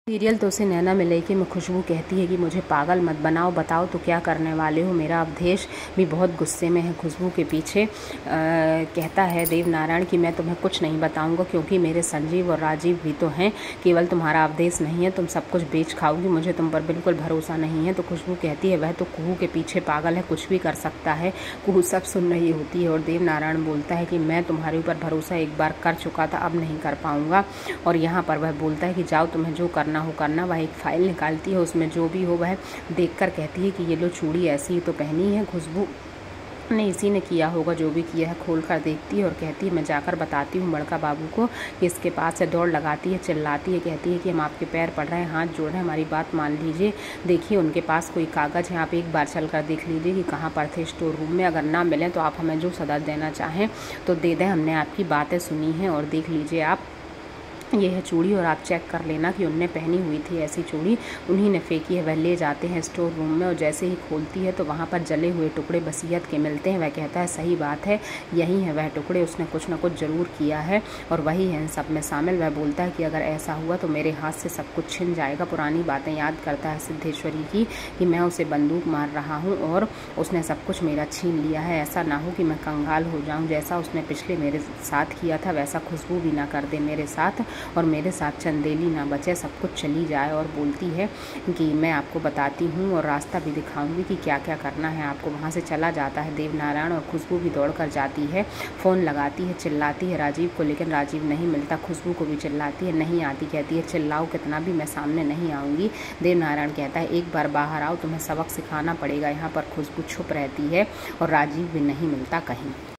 Serial तो उसे नैना में लेके मैं खुशबू कहती है कि मुझे पागल मत बनाओ, बताओ तो क्या करने वाले हो। मेरा अवधेश भी बहुत गुस्से में है खुशबू के पीछे। कहता है देवनारायण कि मैं तुम्हें कुछ नहीं बताऊंगा क्योंकि मेरे संजीव और राजीव भी तो हैं, केवल तुम्हारा अवधेश नहीं है। तुम सब कुछ बेच खाओगी, मुझे तुम पर बिल्कुल भरोसा नहीं है। तो खुशबू कहती है वह तो कुहू के पीछे पागल है, कुछ भी कर सकता है। कुहू सब सुन रही होती है और देवनारायण बोलता है कि मैं तुम्हारे ऊपर भरोसा एक बार कर चुका था, अब नहीं कर पाऊंगा। और यहाँ पर वह बोलता है कि जाओ, तुम्हें जो करना हो करना। वह एक फाइल निकालती है, उसमें जो भी हो वह देखकर कहती है कि ये लो चूड़ी ऐसी ही तो पहनी है खुशबू ने, इसी ने किया होगा जो भी किया है। खोल कर देखती है और कहती है मैं जाकर बताती हूँ बड़का बाबू को कि इसके पास से। दौड़ लगाती है, चिल्लाती है, कहती है कि हम आपके पैर पड़ रहे हैं, हाथ जोड़ रहे हैं, हमारी बात मान लीजिए। देखिए उनके पास कोई कागज़ है, आप एक बार चल कर देख लीजिए कि कहाँ पर थे स्टोर रूम में। अगर ना मिले तो आप हमें जो सदा देना चाहें तो दे दें, हमने आपकी बातें सुनी हैं। और देख लीजिए आप, ये है चूड़ी और आप चेक कर लेना कि उनने पहनी हुई थी ऐसी चूड़ी, उन्हीं ने फेंकी है। वह ले जाते हैं स्टोर रूम में और जैसे ही खोलती है तो वहाँ पर जले हुए टुकड़े वसीयत के मिलते हैं। वह कहता है सही बात है, यही है वह टुकड़े, उसने कुछ ना कुछ ज़रूर किया है और वही है इन सब में शामिल। वह बोलता है कि अगर ऐसा हुआ तो मेरे हाथ से सब कुछ छिन जाएगा। पुरानी बातें याद करता है सिद्धेश्वरी की कि मैं उसे बंदूक मार रहा हूँ और उसने सब कुछ मेरा छीन लिया है। ऐसा ना हो कि मैं कंगाल हो जाऊँ, जैसा उसने पिछले मेरे साथ किया था वैसा खुशबू भी ना कर दे मेरे साथ और मेरे साथ चंदेली ना बचे, सब कुछ चली जाए। और बोलती है कि मैं आपको बताती हूँ और रास्ता भी दिखाऊंगी कि क्या क्या करना है आपको। वहाँ से चला जाता है देवनारायण और खुशबू भी दौड़ कर जाती है, फ़ोन लगाती है, चिल्लाती है राजीव को, लेकिन राजीव नहीं मिलता। खुशबू को भी चिल्लाती है, नहीं आती। कहती है चिल्लाओ कितना भी, मैं सामने नहीं आऊँगी। देवनारायण कहता है एक बार बाहर आओ, तुम्हें सबक सिखाना पड़ेगा। यहाँ पर खुशबू छुप रहती है और राजीव भी नहीं मिलता कहीं।